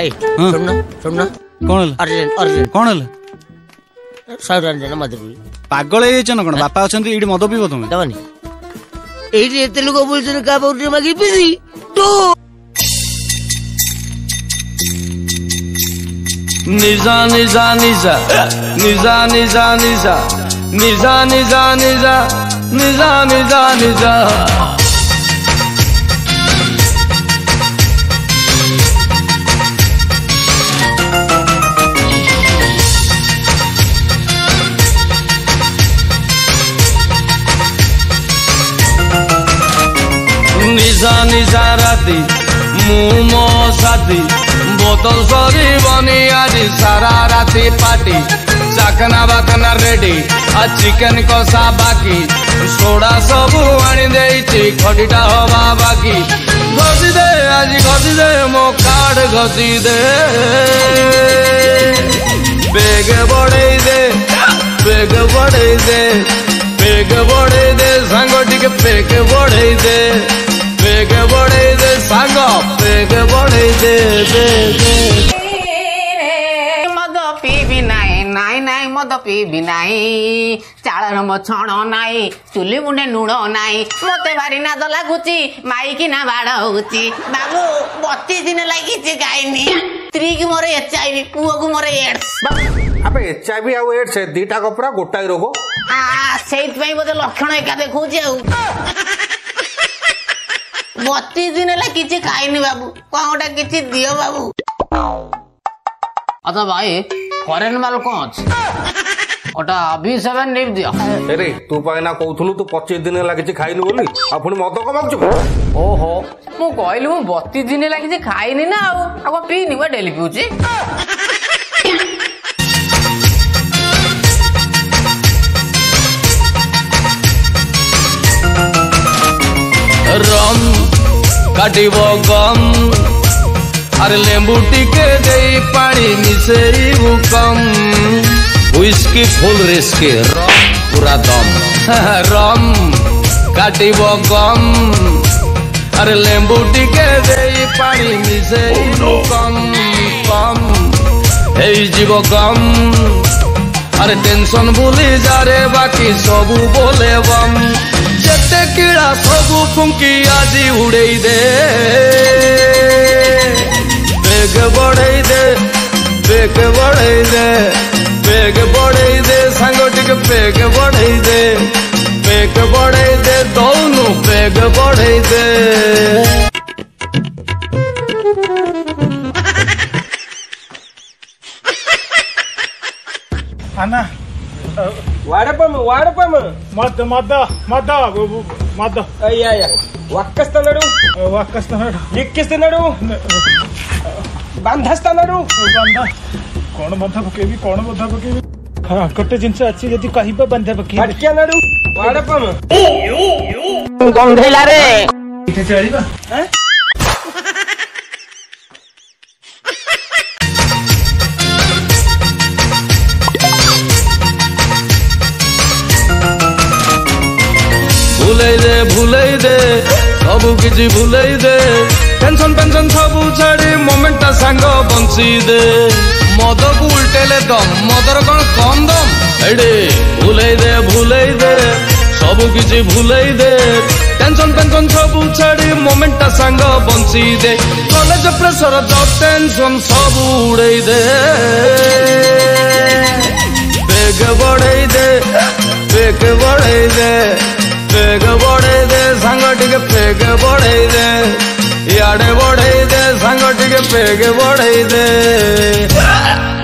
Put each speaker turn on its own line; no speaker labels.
सुनना सुनना
कौन
अर्जेंट अर्जेंट
कौन है
साउरान देना मत
पागल है ना कौन बापा अच्छा ये मद पीब तुम
दवानी एटी एते लोग बोलछन का बाउरी मागी पीसी तो
निजा निजा निजा निजा निजा निजा निजा निजा निजा निजा निजा निजा निजा निजा राती मुमो साथी बोतल सरी बनी आज सारा राती पार्टी चाकना बाकना रेडी आ चिकेन कषा बाकी सोडा सबू आनी देइछि खटीटा हवा बाकी घसी दे आज घसी दे मो कार्ड घसी दे बेग बढ़ई दे बेग बढ़ई दे बेग बढ़ई दे सांग टिके बेग बढ़ई दे बेग बढ़ई दे सांग बेग बढ़ई दे
मद पीबी नाई नाई नाई मद पीबी नाई चालर मो छण नाई चुली मुंडे लुण नाई मते भारी नाद लागुची माइकी ना बाड़ होउची बाबू 32 दिन लागी गाइनी स्त्री की मोर एचआईवी पुओ को मोर एड्स
अबे एचआईवी आ एड्स दीटा को पूरा गोटाई रोग
आ सेइत पई बोले लक्षण एका देखौची आ 32 दिन ला किछि खाइनी बाबू कोटा किछि दियो बाबू अच्छा भाई फॉरेन माल कौन अछि ओटा B7 लिप दियो
अरे तू पाइना कहथुलु तू 25 दिन ला किछि खाइनु बोली आ पुनी मद को मागछु
ओहो मु कहलु 32 दिन ला किछि खाइनी ना आ पीनी बा डेली पिउची
रम काटिब गम अरे लेंबू टिके दे पानी मिसेइबु कम व्हिस्की फुल रिस्की रम पूरा दम रम काटिब गम अरे लेंबू टिके दे पानी मिसेइबु कम कम एई जीव कम अरे टेंशन भूली जा रे बाकी सबू बोले बम जते कीड़ा सबू फुंकी आजी उड़ई दे बेग बढ़ई दे बेग बढ़ई दे बेग बढ़ई दे सांगटिक बेग बढ़ई दे बेग बढ़ई दे दोनों बेग बढ़ई दे
अना
वाडपम
मद मद मद मद
अయ్యయ్య వక్కస్తన్నాడు లిక్కిస్తున్నాడు बांधस्तनाडु
बंधा कौन बंधा पकेबी हाँ गोटे जिनस अच्छी जदि कहबा बंधा पकेबी
फटकियानाडु वाडपम
गंधेला रे
इथे चलिबा हैं
भूलई दे सबू किछि भूलई दे टेंशन पेंशन सबू छाड़ी मोमेंटा सांग बंसी दे मद को उल्टेले दम मदर कौन कम दम एडे भूलई दे सबू किछि भूलई दे टेंशन पेंशन सबू छाड़ी मोमेंटा सांग बंसी दे कॉलेज प्रेशर जॉब टेंशन सबू उड़ई दे बेग बढ़ई दे बेग बढ़ई दे बेग बढ़ई दे सांग टिके बेग बढ़ई दे याडे बढ़ई दे सांग टिके बेग बढ़ई दे